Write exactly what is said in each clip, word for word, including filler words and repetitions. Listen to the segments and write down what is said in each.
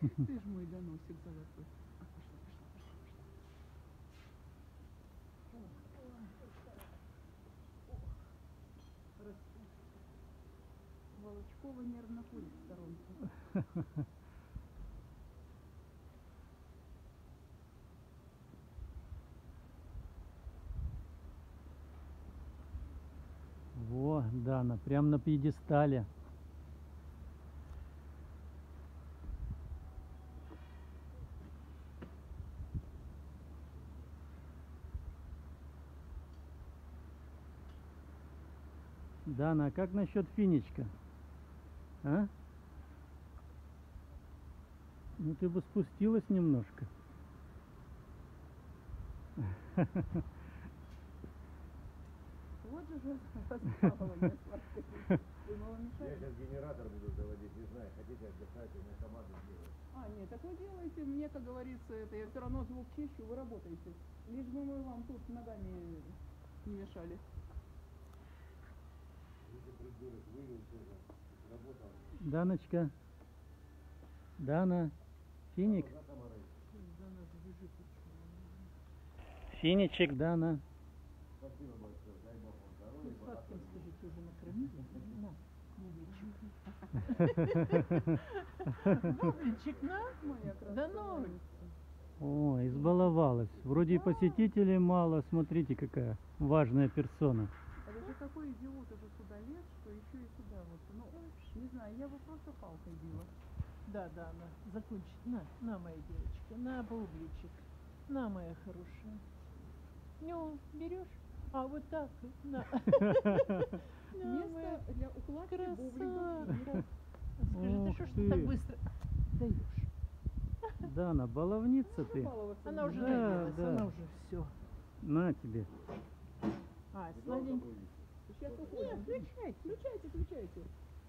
Ты ж мой доносик золотой. А, пошла, пошла, пошла, пошла, пошла. Волочкова нервно курит в сторонке. Во, Дана, прям на пьедестале. Дана, а как насчет финичка? А? Ну ты бы спустилась немножко. Вот же же раскалывание сладкое. Я сейчас генератор буду заводить, не знаю, хотите отдыхать, у меня команду делать. А, нет, так вы делаете, мне, как говорится, это я все равно звук чищу, вы работаете. Лишь бы мы вам тут ногами не мешали. Даночка. Дана. Финик. Финичек, Дана. Спасибо большое, дай Бог вам здоровья. Сладким, скажите, уже накормили? На, бубличек, на, моя красавица. Да ну. О, избаловалась. Вроде и посетителей мало. Смотрите, какая важная персона. Это же какой идиот уже сюда лез, что еще и сюда вот. Ну, не знаю, я бы просто палкой била. Да, да, на, закончить. На, на, моя девочка, на, бубличек. На, моя хорошая. Ну, берешь? А, вот так, на. Место для укладки бубликов. Скажи, ты что ж ты так быстро даешь? Дана, баловница ты. Она уже Да, наелась, да. она уже все. На тебе. А, сладенький. Сейчас уходим. Нет, включайте. Включайте, включайте.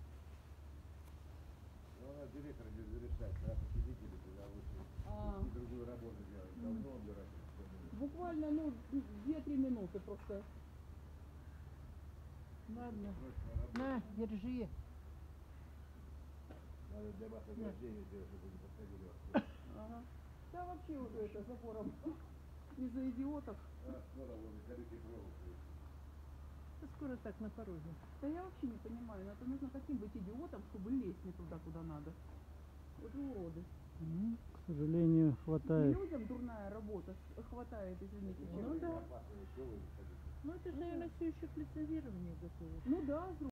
Ну, у нас директор не разрешает, когда посетители туда вышли. А. И другую работу делать. Давно убирать. Буквально, ну, две-три минуты просто. Ладно. На, держи. Надо для вас ограждение сделать, чтобы не подходили вас. Ага. Да вообще уже это запором. Из-за идиотов. А, скоро возле колючей проволоки. Да скоро так на пороге. Да я вообще не понимаю, но это нужно каким быть идиотом, чтобы лезть не туда, куда надо. Вот вы уроды. Ну, к сожалению, хватает. Людям дурная работа хватает, извините. Ну чем. да. Ну это же, наверное, все еще к лицензированию готовят. Ну да,